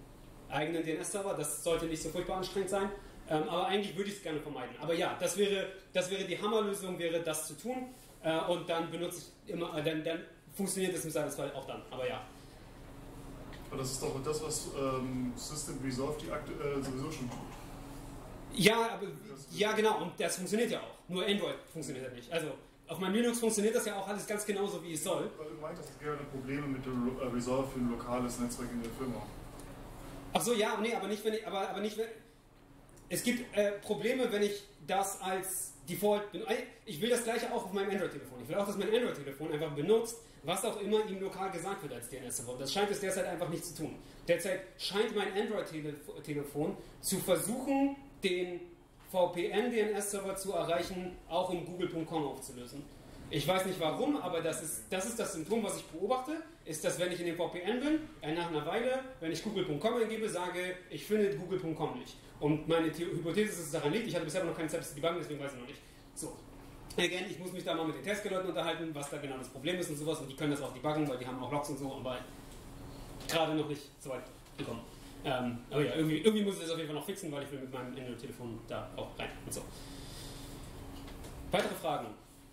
eigenen D N S-Server. Das sollte nicht so furchtbar anstrengend sein. Ähm, aber eigentlich würde ich es gerne vermeiden. Aber ja, das wäre, das wäre die Hammerlösung, wäre das zu tun. Äh, und dann benutze ich immer, äh, dann, dann funktioniert es im Zweifelsfall auch dann. Aber ja. Aber das ist doch das, was ähm, System Resolve die aktuell äh, sowieso schon tut. Ja, aber, ja, genau. Und das funktioniert ja auch. Nur Android funktioniert ja nicht. Also auf meinem Linux funktioniert das ja auch alles ganz genauso, wie es soll. Weil du meintest, es gäbe Probleme mit dem Resolve für ein lokales Netzwerk in der Firma. Ach so, ja, nee, aber nicht, wenn ich, aber, aber nicht, wenn, es gibt äh, Probleme, wenn ich das als Default benutze. Ich will das gleiche auch auf meinem Android-Telefon. Ich will auch, dass mein Android-Telefon einfach benutzt, was auch immer ihm lokal gesagt wird als D N S-Server. Das scheint es derzeit einfach nicht zu tun. Derzeit scheint mein Android-Telefon zu versuchen, den V P N-D N S-Server zu erreichen, auch um google punkt com aufzulösen. Ich weiß nicht warum, aber das ist, das ist das Symptom, was ich beobachte, ist, dass wenn ich in dem V P N bin, äh, nach einer Weile, wenn ich google punkt com eingebe, sage, ich finde google punkt com nicht. Und meine The Hypothese ist, dass es daran liegt, ich hatte bisher noch keine Zeit, das zu debuggen, deswegen weiß ich noch nicht. So. Again, ich muss mich da mal mit den Testleuten unterhalten, was da genau das Problem ist und sowas, und die können das auch debuggen, weil die haben auch Logs und so, aber gerade noch nicht so weit gekommen. Ähm, aber ja, irgendwie, irgendwie muss ich das auf jeden Fall noch fixen, weil ich will mit meinem Android-Telefon da auch rein und so. Weitere Fragen?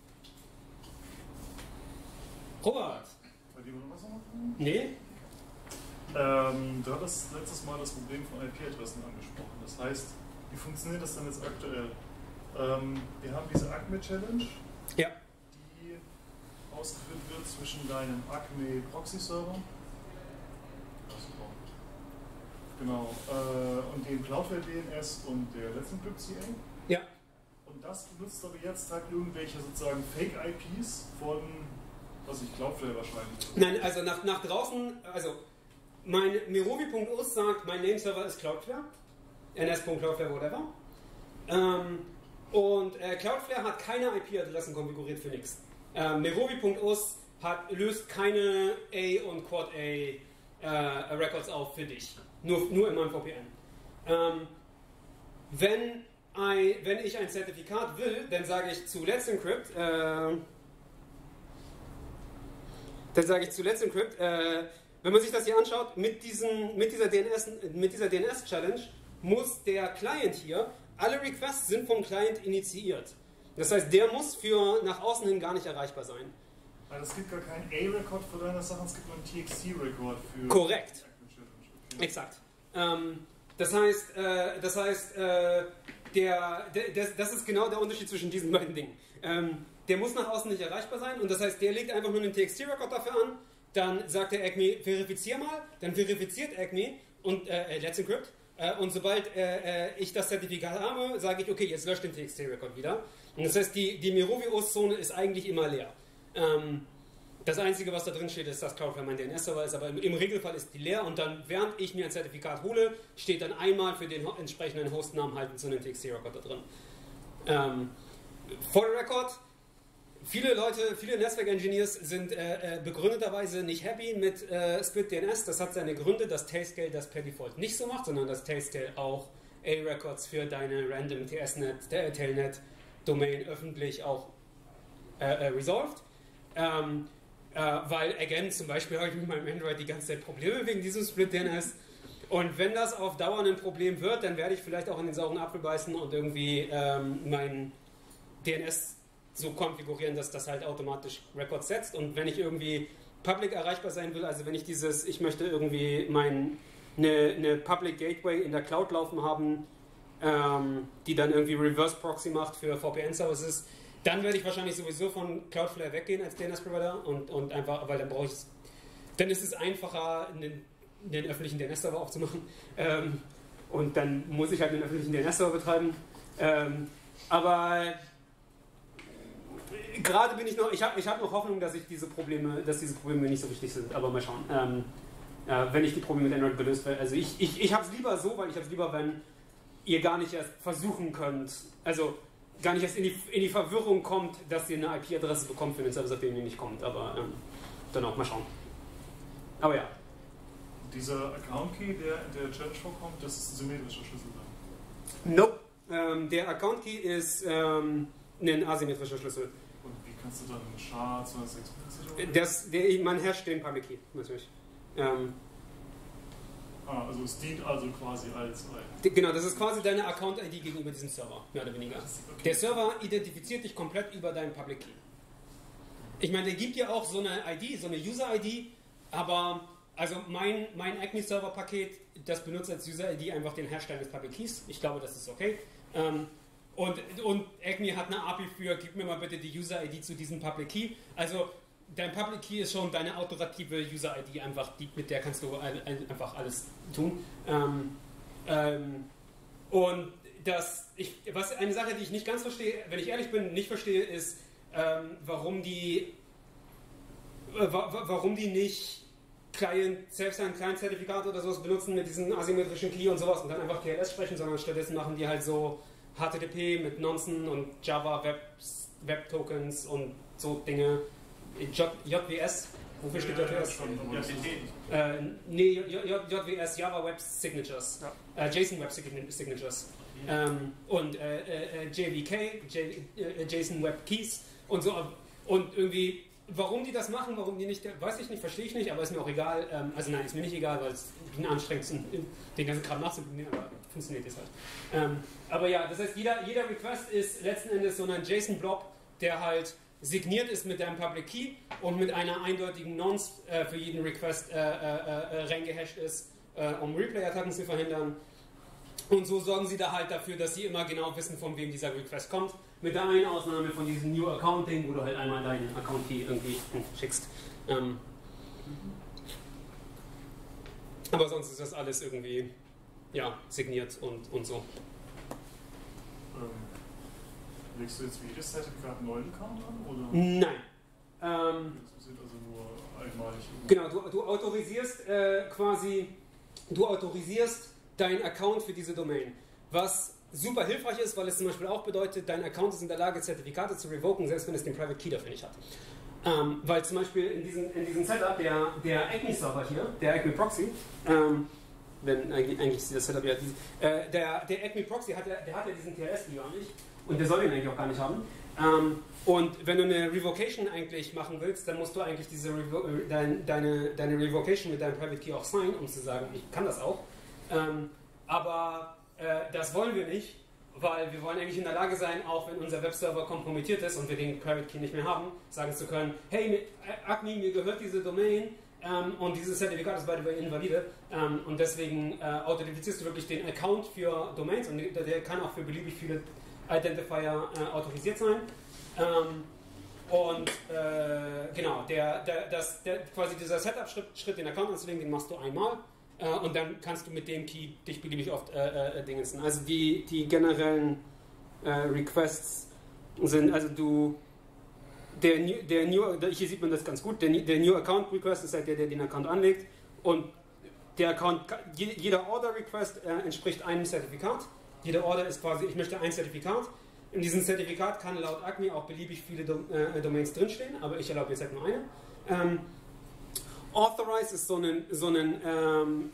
Robert? Bei dir noch was machen? Nee? Ähm, du hattest letztes Mal das Problem von I P-Adressen angesprochen. Das heißt, wie funktioniert das denn jetzt aktuell? Ähm, wir haben diese Acme Challenge, ja. die ausgeführt wird zwischen deinem Acme Proxy-Server genau, äh, und dem Cloudflare D N S und der Let's Encrypt C A. Ja. Und das benutzt aber jetzt halt irgendwelche sozusagen Fake-I Ps von, was ich, Cloudflare wahrscheinlich. Nein, also nach, nach draußen, also mein Merovi punkt us sagt, mein Nameserver ist Cloudflare, N S punkt cloudflare, whatever. Ähm, und äh, Cloudflare hat keine I P-Adressen konfiguriert für nichts. Äh, Merovi punkt us hat, löst keine A und Quad A äh, Records auf für dich. Nur, nur in meinem V P N. Ähm, wenn, I, wenn ich ein Zertifikat will, dann sage ich zu Let's Encrypt, äh, dann sage ich zu Let's Encrypt, äh, wenn man sich das hier anschaut, mit, diesen, mit dieser D N S, mit dieser D N S-Challenge muss der Client hier, alle Requests sind vom Client initiiert. Das heißt, der muss für nach außen hin gar nicht erreichbar sein. Also es gibt gar keinen A-Record für deine Sachen, es gibt nur einen T X T-Record für... Korrekt. Exakt. Ähm, das heißt, äh, das heißt äh, der, der, das, das ist genau der Unterschied zwischen diesen beiden Dingen. Ähm, der muss nach außen nicht erreichbar sein und das heißt, der legt einfach nur einen T X T-Record dafür an, dann sagt der Acme, verifizier mal, dann verifiziert Acme und äh, Let's Encrypt äh, und sobald äh, ich das Zertifikat habe, sage ich, okay, jetzt löscht den T X T-Record wieder. Und das heißt, die, die Merovi O S-Zone ist eigentlich immer leer. Ähm, Das Einzige, was da drin steht, ist, dass Cloudflare mein D N S-Server ist, aber im Regelfall ist die leer und dann, während ich mir ein Zertifikat hole, steht dann einmal für den entsprechenden Hostnamen halt so einen T X T-Record da drin. Ähm, for the record, viele Leute, viele Netzwerk-Engineers sind äh, begründeterweise nicht happy mit äh, Split D N S. Das hat seine Gründe, dass Tailscale das per Default nicht so macht, sondern dass Tailscale auch A-Records für deine random T S-Net, äh, Tailnet-Domain öffentlich auch äh, äh, resolved. Ähm, äh, weil, again, zum Beispiel habe ich mit meinem Android die ganze Zeit Probleme wegen diesem Split D N S. Und wenn das auf Dauer ein Problem wird, dann werde ich vielleicht auch in den sauren Apfel beißen und irgendwie ähm, mein D N S so konfigurieren, dass das halt automatisch Records setzt. Und wenn ich irgendwie public erreichbar sein will, also wenn ich dieses, ich möchte irgendwie mein, eine, eine Public Gateway in der Cloud laufen haben, ähm, die dann irgendwie Reverse Proxy macht für V P N-Services, dann werde ich wahrscheinlich sowieso von Cloudflare weggehen als D N S-Provider und, und einfach, weil dann brauche ich es, dann ist es einfacher, einen, einen öffentlichen D N S-Server aufzumachen ähm, und dann muss ich halt einen öffentlichen D N S-Server betreiben. Ähm, aber gerade bin ich noch, ich habe ich hab noch Hoffnung, dass ich diese Probleme, dass diese Probleme nicht so wichtig sind, aber mal schauen. Ähm, äh, wenn ich die Probleme mit Android gelöst werde. Also ich, ich, ich habe es lieber so, weil ich habe es lieber, wenn ihr gar nicht erst versuchen könnt, also gar nicht erst in die, in die Verwirrung kommt, dass ihr eine I P-Adresse bekommt für den Service, auf den ihr nicht kommt, aber ähm, dann auch mal schauen. Aber ja. Dieser Account-Key, der in der Challenge vorkommt, das ist ein symmetrischer Schlüssel dann? Nope. Ähm, der Account-Key ist ähm, ein asymmetrischer Schlüssel. Und wie kannst du dann einen S H A zweihundertsechsundfünfzig oder? Das, der, man hasht den Public Key, natürlich. Ähm, Ah, also es dient also quasi als ein... Genau, das ist quasi deine Account-I D gegenüber diesem Server, mehr oder weniger. Okay. Der Server identifiziert dich komplett über deinen Public Key. Ich meine, der gibt dir auch so eine I D, so eine User-I D, aber also mein, mein Acme-Server-Paket, das benutzt als User-I D einfach den Hersteller des Public Keys. Ich glaube, das ist okay. Ähm, und, und Acme hat eine A P I für, gib mir mal bitte die User-I D zu diesem Public Key. Also dein Public Key ist schon deine autoritative User-I D, einfach die, mit der kannst du ein, ein, einfach alles tun. Ähm, ähm, und das, ich, was eine Sache, die ich nicht ganz verstehe, wenn ich ehrlich bin, nicht verstehe, ist, ähm, warum die, äh, wa warum die nicht Client, selbst ein Client-Zertifikat oder sowas benutzen mit diesem asymmetrischen Key und sowas und dann einfach T L S sprechen, sondern stattdessen machen die halt so H T T P mit Nonsen und Java Web, Web Tokens und so Dinge. J, J W S, wofür steht J W S? Ja, äh, nee, J, J W S, Java Web Signatures, ja. äh, JSON Web Signatures ja. ähm, und äh, äh, J W K, J, äh, JSON Web Keys und so. Und irgendwie, warum die das machen, warum die nicht, weiß ich nicht, verstehe ich nicht, aber ist mir auch egal. Ähm, also nein, ist mir nicht egal, weil es anstrengend ist, den ganzen Kram nachzubinden, aber funktioniert das halt. Ähm, aber ja, das heißt, jeder, jeder Request ist letzten Endes so ein JSON-Blob, der halt signiert ist mit deinem Public Key und mit einer eindeutigen Nonce äh, für jeden Request äh, äh, äh, reingehasht ist, äh, um Replay-Attacken zu verhindern. Und so sorgen sie da halt dafür, dass sie immer genau wissen, von wem dieser Request kommt. Mit der einen Ausnahme von diesem New Account-Ding, wo du halt einmal deinen Account-Key irgendwie schickst. Ähm Aber sonst ist das alles irgendwie ja, signiert und, und so. Ähm. Legst du jetzt für jedes Zertifikat einen neuen Account an? Oder? Nein. Ähm, das sind also nur einmalig. Genau, du, du autorisierst äh, quasi, du autorisierst deinen Account für diese Domain. Was super hilfreich ist, weil es zum Beispiel auch bedeutet, dein Account ist in der Lage, Zertifikate zu revoken, selbst wenn es den Private Key dafür nicht hat. Ähm, weil zum Beispiel in diesem, in diesem Setup, der, der Acme-Server hier, der Acme Proxy, ähm, wenn eigentlich, eigentlich ist das Setup ja, äh, der, der Acme Proxy hat ja, der hat ja diesen T L S-Key gar nicht. Und der soll den eigentlich auch gar nicht haben. Ähm, und wenn du eine Revocation eigentlich machen willst, dann musst du eigentlich diese Revo dein, deine, deine Revocation mit deinem Private Key auch signen, um zu sagen, ich kann das auch. Ähm, aber äh, das wollen wir nicht, weil wir wollen eigentlich in der Lage sein, auch wenn unser Webserver kompromittiert ist und wir den Private Key nicht mehr haben, sagen zu können, hey, Acme, mir gehört diese Domain ähm, und dieses Zertifikat ist by the way invalide ähm, und deswegen äh, authentifizierst du wirklich den Account für Domains und der, der kann auch für beliebig viele Identifier äh, autorisiert sein. Ähm, und äh, genau, der, der, das, der, quasi dieser Setup-Schritt, Schritt, den Account anzulegen, den machst du einmal äh, und dann kannst du mit dem Key dich beliebig oft äh, äh, dingensen. Also die, die generellen äh, Requests sind, also du, der, der New, hier sieht man das ganz gut, der, der New Account Request ist halt der, der den Account anlegt und der Account, jeder Order Request äh, entspricht einem Zertifikat. Jede Order ist quasi, ich möchte ein Zertifikat. In diesem Zertifikat kann laut Acme auch beliebig viele Dom äh, Domains drinstehen, aber ich erlaube jetzt halt nur eine. Ähm, Authorize ist so ein, so ein ähm,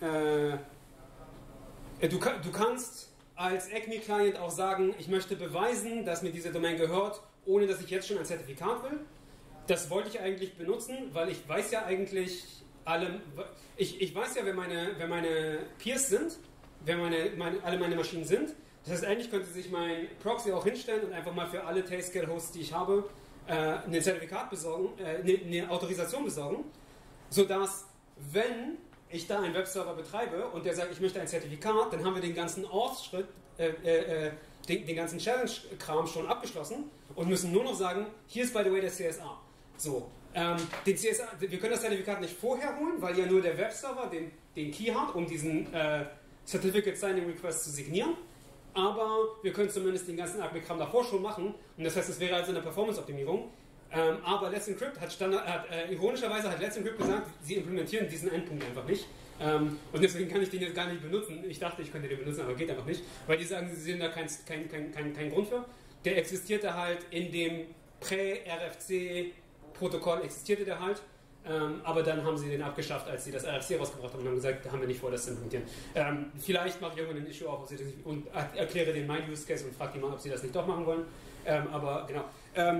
äh, du, du kannst als Acme-Client auch sagen, ich möchte beweisen, dass mir diese Domain gehört, ohne dass ich jetzt schon ein Zertifikat will. Das wollte ich eigentlich benutzen, weil ich weiß ja eigentlich, alle, ich, ich weiß ja, wer meine, wer meine Peers sind, wer meine, meine, alle meine Maschinen sind. Das heißt, eigentlich könnte sich mein Proxy auch hinstellen und einfach mal für alle Tailscale-Hosts, die ich habe, äh, ein Zertifikat besorgen, äh, eine, eine Autorisation besorgen, sodass, wenn ich da einen Webserver betreibe und der sagt, ich möchte ein Zertifikat, dann haben wir den ganzen Auth-Schritt, äh, äh, den, den ganzen Challenge-Kram schon abgeschlossen und müssen nur noch sagen, hier ist by the way der C S A. So, ähm, den C S A, wir können das Zertifikat nicht vorher holen, weil ja nur der Webserver den, den Key hat, um diesen äh, Certificate Signing Request zu signieren. Aber wir können zumindest den ganzen Acme-Kram davor schon machen. Und das heißt, es wäre also eine Performance-Optimierung. Ähm, aber Let's Encrypt hat, Standard, hat äh, ironischerweise hat Let's Encrypt gesagt, sie implementieren diesen Endpunkt einfach nicht. Ähm, und deswegen kann ich den jetzt gar nicht benutzen. Ich dachte, ich könnte den benutzen, aber geht einfach nicht. Weil die sagen, sie sehen da keinen kein, kein, kein, kein Grund für. Der existierte halt in dem Prä-R F C-Protokoll, existierte der halt. Ähm, aber dann haben sie den abgeschafft, als sie das R F C rausgebracht haben und haben gesagt, da haben wir nicht vor, das zu implementieren. Ähm, vielleicht mache ich irgendwann ein Issue auf sie das und erkläre den mein Use Case und frage die mal, ob sie das nicht doch machen wollen. Ähm, aber genau. Ähm,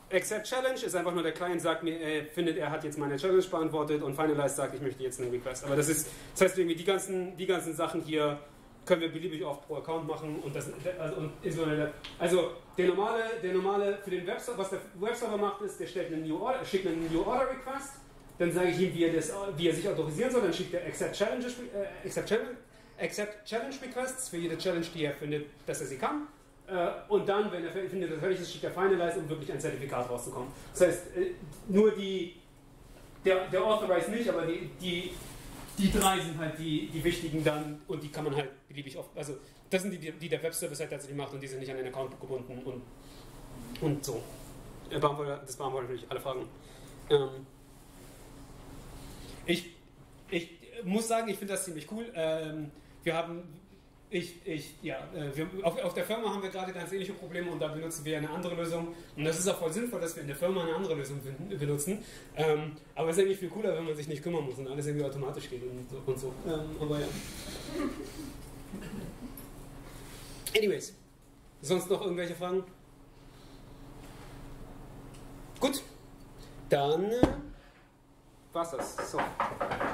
Accept Challenge ist einfach nur, der Client sagt mir, er findet, er hat jetzt meine Challenge beantwortet und Finalize sagt, ich möchte jetzt einen Request. Aber das ist, das heißt irgendwie, die ganzen, die ganzen Sachen hier können wir beliebig oft pro Account machen und das, also, und insbesondere, also der normale, der normale für den Webserver, was der Webserver macht, ist, der stellt einen New Order, schickt einen New Order Request, dann sage ich ihm, wie er, das, wie er sich autorisieren soll, dann schickt er Accept Challenge, äh, Accept Challenge, Accept Challenge Requests für jede Challenge, die er findet, dass er sie kann. Und dann, wenn er findet, dass fertig ist, schickt er Finalize, um wirklich ein Zertifikat rauszukommen. Das heißt, nur die, der, der Authorize nicht, aber die, die, die drei sind halt die, die wichtigen dann und die kann man halt beliebig oft, also das sind die, die der Webservice halt tatsächlich macht und die sind nicht an den Account gebunden und, und so. Das beantwortet natürlich alle Fragen. Ähm ich, ich muss sagen, ich finde das ziemlich cool. Ähm wir haben Ich, ich, ja, wir, auf, auf der Firma haben wir gerade ganz ähnliche Probleme und da benutzen wir eine andere Lösung. Und das ist auch voll sinnvoll, dass wir in der Firma eine andere Lösung benutzen. Ähm, aber es ist eigentlich viel cooler, wenn man sich nicht kümmern muss und alles irgendwie automatisch geht und so. Und so. Ähm, aber ja. Anyways, sonst noch irgendwelche Fragen? Gut, dann äh, war's das. So.